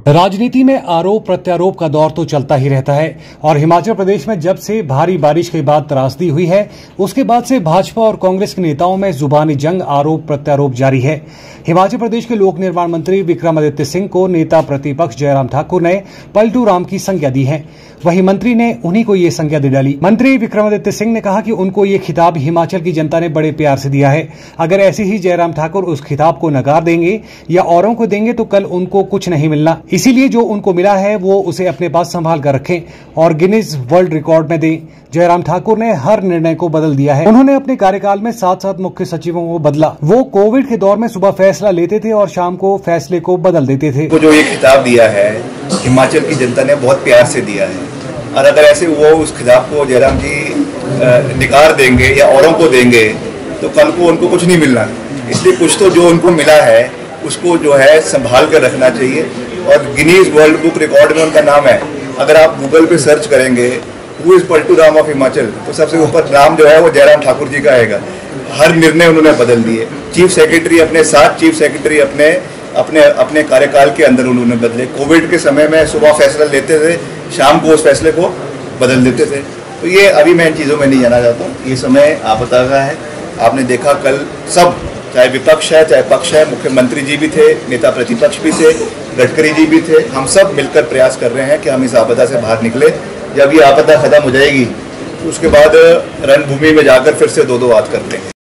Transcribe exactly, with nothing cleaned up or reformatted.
राजनीति में आरोप प्रत्यारोप का दौर तो चलता ही रहता है और हिमाचल प्रदेश में जब से भारी बारिश के बाद त्रासदी हुई है उसके बाद से भाजपा और कांग्रेस के नेताओं में जुबानी जंग आरोप प्रत्यारोप जारी है। हिमाचल प्रदेश के लोक निर्माण मंत्री विक्रमादित्य सिंह को नेता प्रतिपक्ष जयराम ठाकुर ने पलटू राम की संज्ञा दी है। वहीं मंत्री ने उन्हीं को ये संज्ञा दे डाली। मंत्री विक्रमादित्य सिंह ने कहा कि उनको ये खिताब हिमाचल की जनता ने बड़े प्यार से दिया है। अगर ऐसे ही जयराम ठाकुर उस खिताब को नकार देंगे या औरों को देंगे तो कल उनको कुछ नहीं मिलना। इसीलिए जो उनको मिला है वो उसे अपने पास संभाल कर रखें और गिनीज वर्ल्ड रिकॉर्ड में दें। जयराम ठाकुर ने हर निर्णय को बदल दिया है। उन्होंने अपने कार्यकाल में सात सात मुख्य सचिवों को बदला। वो कोविड के दौर में सुबह फैसला लेते थे और शाम को फैसले को बदल देते थे। वो जो ये खिताब दिया है हिमाचल की जनता ने बहुत प्यार से दिया है और अगर ऐसे वो उस खिताब को जयराम जी निकार देंगे या औरों को देंगे तो कल को उनको कुछ नहीं मिलना। इसलिए कुछ तो जो उनको मिला है उसको जो है संभाल कर रखना चाहिए और गिनीज वर्ल्ड बुक रिकॉर्ड में उनका नाम है। अगर आप गूगल पे सर्च करेंगे who is Paltu Ram of Himachal तो सबसे ऊपर नाम जो है वो जयराम ठाकुर जी का आएगा। हर निर्णय उन्होंने बदल दिए। चीफ सेक्रेटरी अपने सात चीफ सेक्रेटरी अपने अपने अपने कार्यकाल के अंदर उन्होंने बदले। कोविड के समय में सुबह फैसला लेते थे, शाम को उस फैसले को बदल देते थे। तो ये अभी मैं इन चीज़ों में नहीं जाना चाहता हूँ। ये समय आपदा का है। आपने देखा कल सब, चाहे विपक्ष है चाहे पक्ष है, मुख्यमंत्री जी भी थे, नेता प्रतिपक्ष भी थे, गडकरी जी भी थे, हम सब मिलकर प्रयास कर रहे हैं कि हम इस आपदा से बाहर निकले। जब ये आपदा खत्म हो जाएगी तो उसके बाद रणभूमि में जाकर फिर से दो दो बात करते हैं।